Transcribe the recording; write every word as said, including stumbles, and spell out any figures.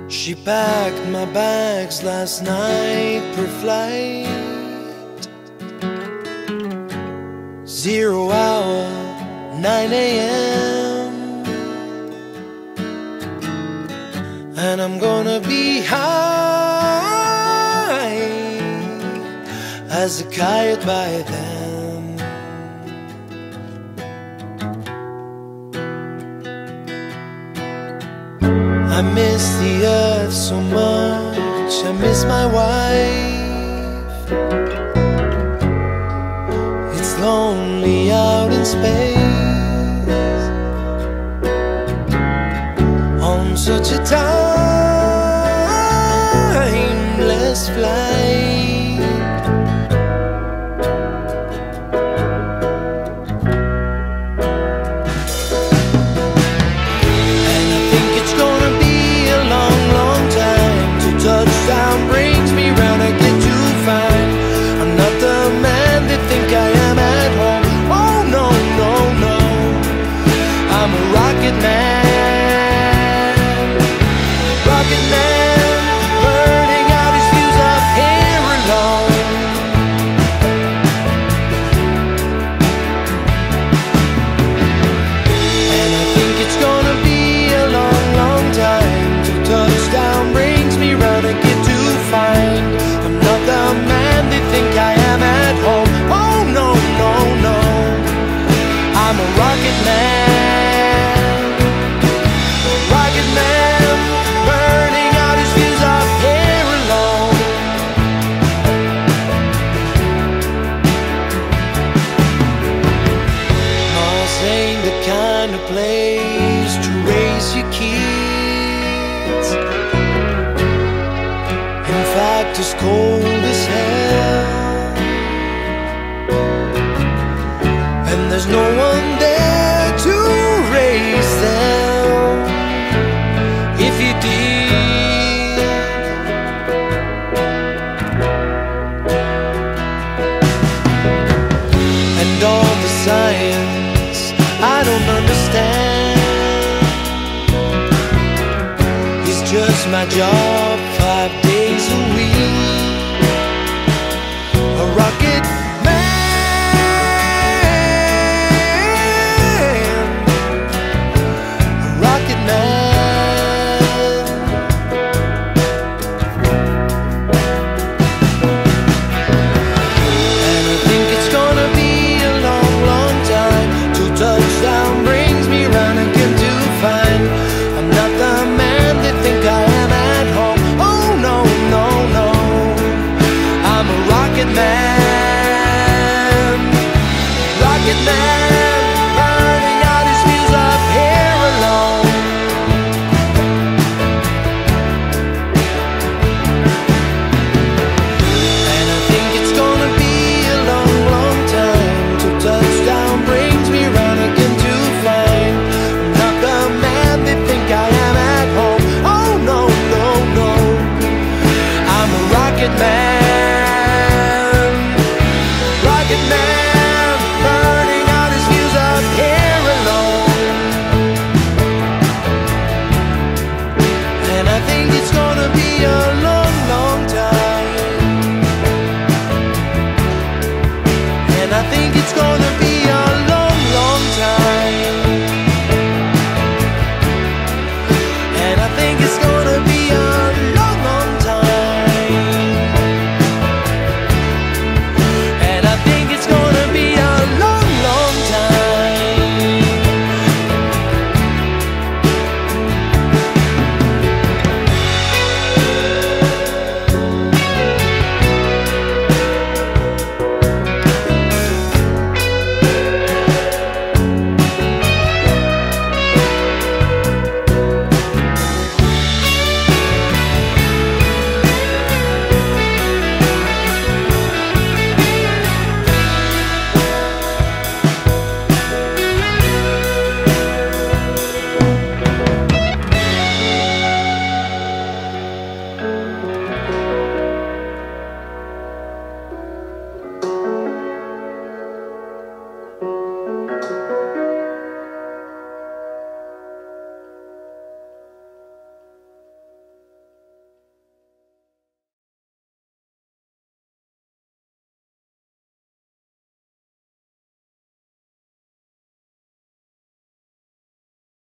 She packed my bags last night per flight. Zero hour, nine A M And I'm gonna be high as a kite by then. I miss the earth so much, I miss my wife. It's lonely out in space on such a timeless flight. Brings me round, I get to find I'm not the man they think I am at home. Oh no, no, no, I'm a rocket man. Rocket man, burning out his fuse up here alone. And I think it's gonna be a long, long time till touchdown brings me round and get to find I'm not the man they think I am at home. Oh no, no, no, I'm a rocket man. Rocket man, burning out his fuse up here alone. Mars ain't the kind of place to raise your kids. In fact, it's cold as hell, and there's no one there to raise them. If you did, and all the science I don't understand, it's just my job five days